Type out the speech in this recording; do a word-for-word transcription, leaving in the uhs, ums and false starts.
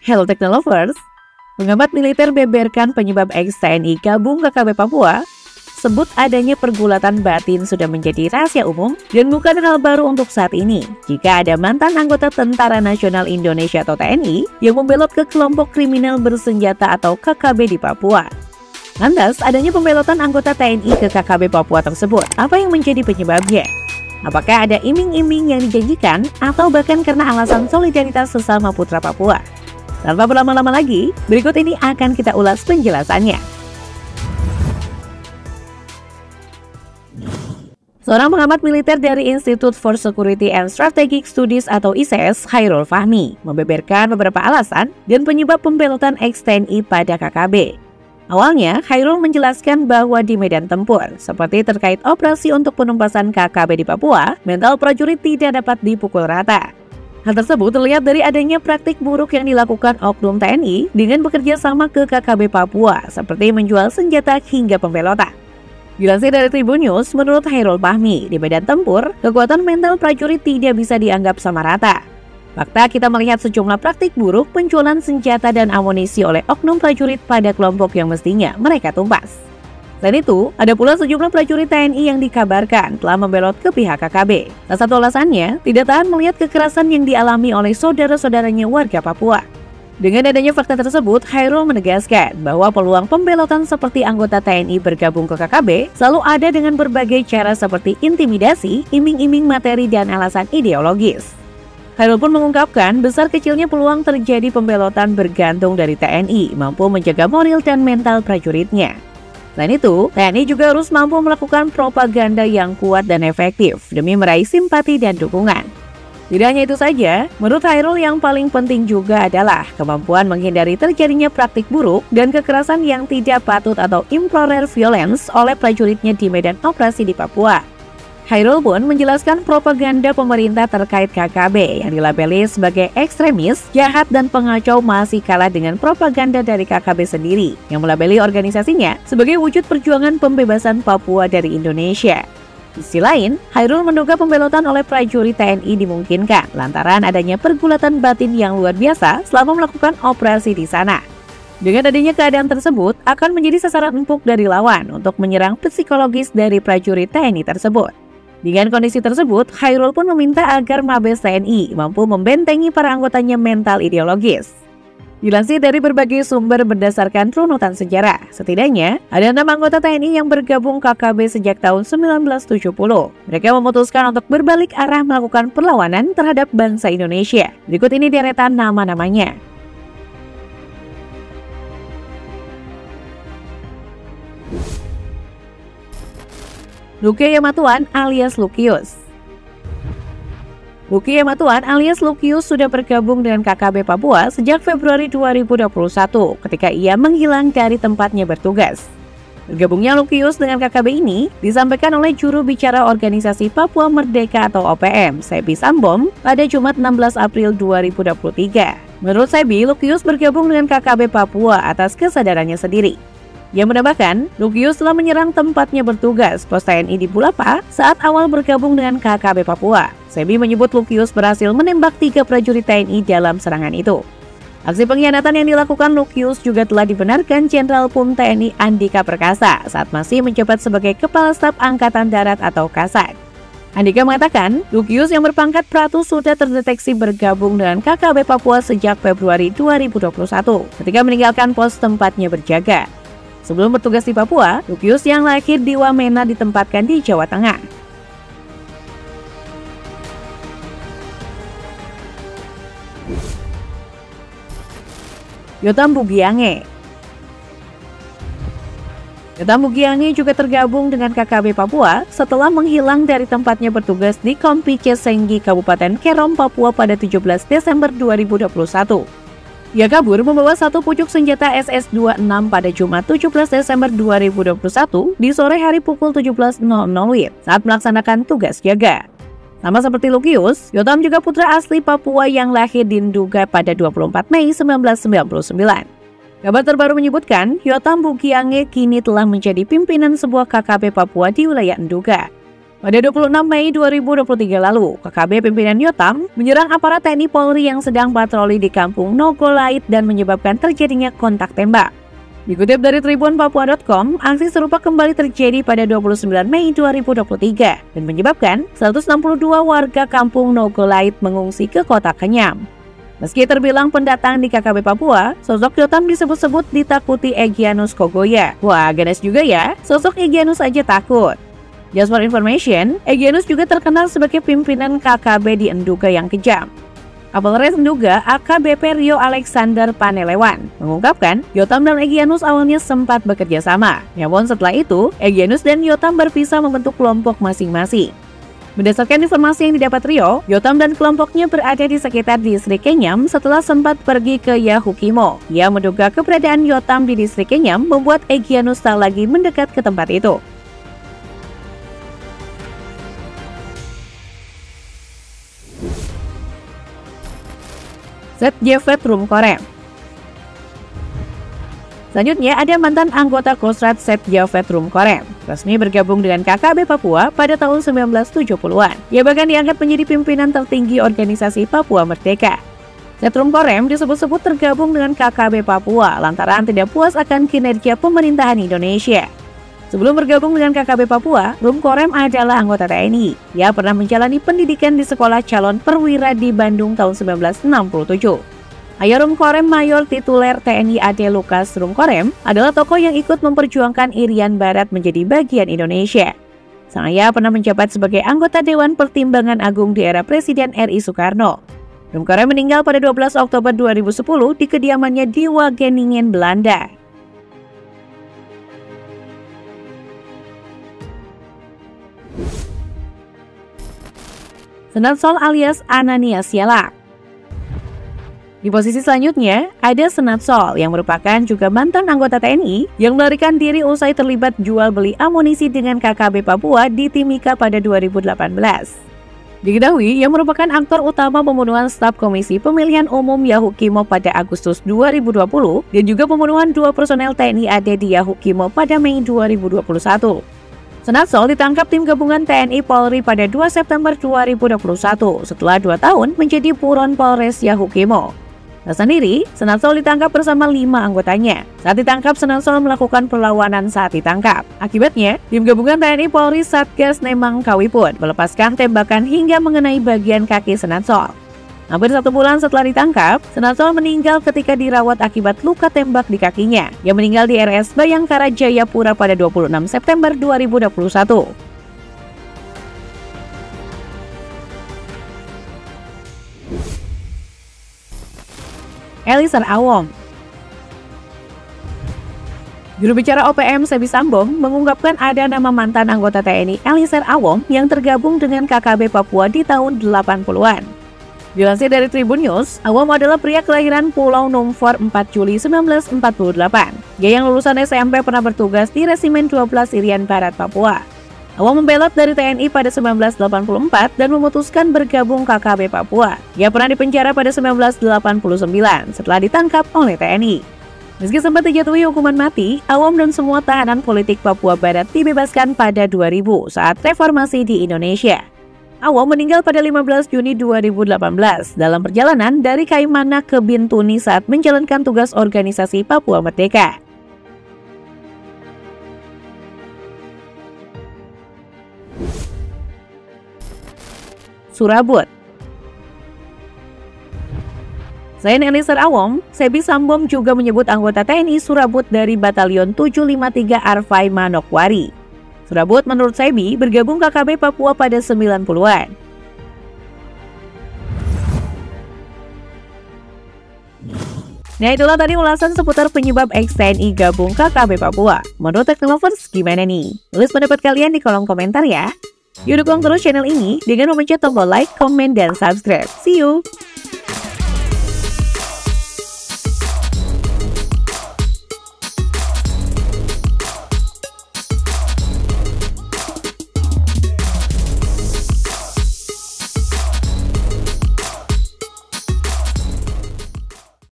Hello Technolovers, pengamat militer beberkan penyebab ex-T N I gabung K K B Papua, sebut adanya pergulatan batin sudah menjadi rahasia umum dan bukan hal baru untuk saat ini. Jika ada mantan anggota Tentara Nasional Indonesia atau T N I yang membelot ke kelompok kriminal bersenjata atau K K B di Papua. Lantas, adanya pembelotan anggota T N I ke K K B Papua tersebut, apa yang menjadi penyebabnya? Apakah ada iming-iming yang dijanjikan atau bahkan karena alasan solidaritas sesama putra Papua? Tanpa berlama-lama lagi, berikut ini akan kita ulas penjelasannya. Seorang pengamat militer dari Institute for Security and Strategic Studies atau I S S, Khairul Fahmi, membeberkan beberapa alasan dan penyebab pembelotan ex-T N I pada K K B. Awalnya, Khairul menjelaskan bahwa di medan tempur, seperti terkait operasi untuk penumpasan K K B di Papua, mental prajurit tidak dapat dipukul rata. Hal tersebut terlihat dari adanya praktik buruk yang dilakukan oknum T N I dengan bekerja sama ke K K B Papua, seperti menjual senjata hingga pembelotan. Dilansir dari Tribun News, menurut Khairul Fahmi, di medan tempur, kekuatan mental prajurit tidak bisa dianggap sama rata. Fakta kita melihat sejumlah praktik buruk penjualan senjata dan amunisi oleh oknum prajurit pada kelompok yang mestinya mereka tumpas. Selain itu, ada pula sejumlah prajurit T N I yang dikabarkan telah membelot ke pihak K K B. Salah satu alasannya, tidak tahan melihat kekerasan yang dialami oleh saudara-saudaranya warga Papua. Dengan adanya fakta tersebut, Khairul menegaskan bahwa peluang pembelotan seperti anggota T N I bergabung ke K K B selalu ada dengan berbagai cara seperti intimidasi, iming-iming materi, dan alasan ideologis. Khairul pun mengungkapkan besar kecilnya peluang terjadi pembelotan bergantung dari T N I mampu menjaga moral dan mental prajuritnya. Selain itu, T N I juga harus mampu melakukan propaganda yang kuat dan efektif demi meraih simpati dan dukungan. Tidak hanya itu saja, menurut Khairul yang paling penting juga adalah kemampuan menghindari terjadinya praktik buruk dan kekerasan yang tidak patut atau improper violence oleh prajuritnya di medan operasi di Papua. Khairul pun menjelaskan propaganda pemerintah terkait K K B yang dilabeli sebagai ekstremis, jahat, dan pengacau masih kalah dengan propaganda dari K K B sendiri yang melabeli organisasinya sebagai wujud perjuangan pembebasan Papua dari Indonesia. Di sisi lain, Khairul menduga pembelotan oleh prajurit T N I dimungkinkan lantaran adanya pergulatan batin yang luar biasa selama melakukan operasi di sana. Dengan adanya keadaan tersebut, akan menjadi sasaran empuk dari lawan untuk menyerang psikologis dari prajurit T N I tersebut. Dengan kondisi tersebut, Khairul pun meminta agar Mabes T N I mampu membentengi para anggotanya mental ideologis. Dilansir dari berbagai sumber berdasarkan runutan sejarah, setidaknya ada enam anggota T N I yang bergabung K K B sejak tahun seribu sembilan ratus tujuh puluh. Mereka memutuskan untuk berbalik arah melakukan perlawanan terhadap bangsa Indonesia. Berikut ini deretan nama-namanya. Luke Yamatuan alias Lukius. Luke Yamatuan alias Lukius sudah bergabung dengan K K B Papua sejak Februari dua ribu dua puluh satu ketika ia menghilang dari tempatnya bertugas. Bergabungnya Lukius dengan K K B ini disampaikan oleh juru bicara organisasi Papua Merdeka atau O P M, Sebi Sambom, pada Jumat enam belas April dua ribu dua puluh tiga. Menurut Sebi, Lukius bergabung dengan K K B Papua atas kesadarannya sendiri. Ia menambahkan, Lukius telah menyerang tempatnya bertugas pos T N I di Bulapa saat awal bergabung dengan K K B Papua. Sebi menyebut Lukius berhasil menembak tiga prajurit T N I dalam serangan itu. Aksi pengkhianatan yang dilakukan Lukius juga telah dibenarkan Jenderal P U M T N I Andika Perkasa saat masih menjabat sebagai Kepala Staf Angkatan Darat atau Kasat. Andika mengatakan, Lukius yang berpangkat Pratu sudah terdeteksi bergabung dengan K K B Papua sejak Februari dua ribu dua puluh satu ketika meninggalkan pos tempatnya berjaga. Sebelum bertugas di Papua, Lukius yang lahir di Wamena ditempatkan di Jawa Tengah. Yotam Bugiange. Yotam Bugiange juga tergabung dengan K K B Papua setelah menghilang dari tempatnya bertugas di Kompice Senggi, Kabupaten Kerom, Papua pada tujuh belas Desember dua ribu dua puluh satu. Ia kabur membawa satu pucuk senjata S S dua puluh enam pada Jumat tujuh belas Desember dua ribu dua puluh satu di sore hari pukul tujuh belas nol nol W I T saat melaksanakan tugas jaga. Sama seperti Lukius, Yotam juga putra asli Papua yang lahir di Nduga pada dua puluh empat Mei seribu sembilan ratus sembilan puluh sembilan. Kabar terbaru menyebutkan, Yotam Bugiange kini telah menjadi pimpinan sebuah K K B Papua di wilayah Nduga. Pada dua puluh enam Mei dua ribu dua puluh tiga lalu, K K B pimpinan Yotam menyerang aparat T N I Polri yang sedang patroli di kampung Nogolait dan menyebabkan terjadinya kontak tembak. Dikutip dari tribun papua titik com, aksi serupa kembali terjadi pada dua puluh sembilan Mei dua ribu dua puluh tiga dan menyebabkan seratus enam puluh dua warga kampung Nogolait mengungsi ke kota Kenyam. Meski terbilang pendatang di K K B Papua, sosok Yotam disebut-sebut ditakuti Egyanus Kogoya. Wah, ganas juga ya, sosok Egyanus aja takut. Just for information, Egyanus juga terkenal sebagai pimpinan K K B di Enduga yang kejam. Kapolres Enduga A K B P Rio Alexander Panelewan mengungkapkan Yotam dan Egyanus awalnya sempat bekerja sama. Namun setelah itu, Egyanus dan Yotam berpisah membentuk kelompok masing-masing. Berdasarkan informasi yang didapat Rio, Yotam dan kelompoknya berada di sekitar distrik Kenyam setelah sempat pergi ke Yahukimo. Ia menduga keberadaan Yotam di distrik Kenyam membuat Egyanus tak lagi mendekat ke tempat itu. Setjevet Rumkorem. Selanjutnya ada mantan anggota Kostrad Setjevet Rumkorem, resmi bergabung dengan K K B Papua pada tahun seribu sembilan ratus tujuh puluhan. Ia bahkan diangkat menjadi pimpinan tertinggi organisasi Papua Merdeka. Set Rumkorem disebut-sebut tergabung dengan K K B Papua lantaran tidak puas akan kinerja pemerintahan Indonesia. Sebelum bergabung dengan K K B Papua, Rumkorem adalah anggota T N I. Ia pernah menjalani pendidikan di Sekolah Calon Perwira di Bandung tahun seribu sembilan ratus enam puluh tujuh. Ayah Rumkorem, Mayor Tituler T N I A D Lukas Rumkorem, adalah tokoh yang ikut memperjuangkan Irian Barat menjadi bagian Indonesia. Sang ayah pernah menjabat sebagai anggota Dewan Pertimbangan Agung di era Presiden R I Soekarno. Rumkorem meninggal pada dua belas Oktober dua ribu sepuluh di kediamannya di Wageningen, Belanda. Senatsol alias Ananias Sialak. Di posisi selanjutnya, ada Senatsol yang merupakan juga mantan anggota T N I yang melarikan diri usai terlibat jual beli amunisi dengan K K B Papua di Timika pada dua ribu delapan belas. Diketahui, ia merupakan aktor utama pembunuhan staf Komisi Pemilihan Umum Yahukimo pada Agustus dua ribu dua puluh dan juga pembunuhan dua personel T N I A D di Yahukimo pada Mei dua ribu dua puluh satu. Senatsol ditangkap tim gabungan T N I Polri pada dua September dua ribu dua puluh satu setelah dua tahun menjadi buron Polres Yahukimo. Tak sendiri, Senatsol ditangkap bersama lima anggotanya. Saat ditangkap, Senatsol melakukan perlawanan saat ditangkap. Akibatnya, tim gabungan T N I Polri Satgas Nemang Kawipun melepaskan tembakan hingga mengenai bagian kaki Senatsol. Hampir satu bulan setelah ditangkap, Senatsol meninggal ketika dirawat akibat luka tembak di kakinya. Ia meninggal di R S Bayangkara Jayapura pada dua puluh enam September dua ribu dua puluh satu. Elisar Awong. Juru bicara O P M Sebi Sambong mengungkapkan ada nama mantan anggota T N I Elisar Awong yang tergabung dengan K K B Papua di tahun delapan puluhan. Dilansir dari Tribun News, Awong adalah pria kelahiran Pulau Numfor empat Juli seribu sembilan ratus empat puluh delapan. Dia yang lulusan S M P pernah bertugas di Resimen dua belas Irian Barat, Papua. Awong membelot dari T N I pada seribu sembilan ratus delapan puluh empat dan memutuskan bergabung K K B Papua. Dia pernah dipenjara pada seribu sembilan ratus delapan puluh sembilan setelah ditangkap oleh T N I. Meski sempat dijatuhi hukuman mati, Awong dan semua tahanan politik Papua Barat dibebaskan pada dua ribu saat reformasi di Indonesia. Awong meninggal pada lima belas Juni dua ribu delapan belas dalam perjalanan dari Kaimana ke Bintuni saat menjalankan tugas organisasi Papua Merdeka. Surabut. Selain Elisar Awong, Sebi Sambong juga menyebut anggota T N I Surabut dari Batalion tujuh lima tiga Arfai Manokwari. Surabut menurut Sebi bergabung K K B Papua pada sembilan puluhan. Nah, itulah tadi ulasan seputar penyebab ex T N I gabung K K B Papua. Menurut Teknolovers gimana nih? Tulis pendapat kalian di kolom komentar ya. Yuk dukung terus channel ini dengan memencet tombol like, komen, dan subscribe. See you!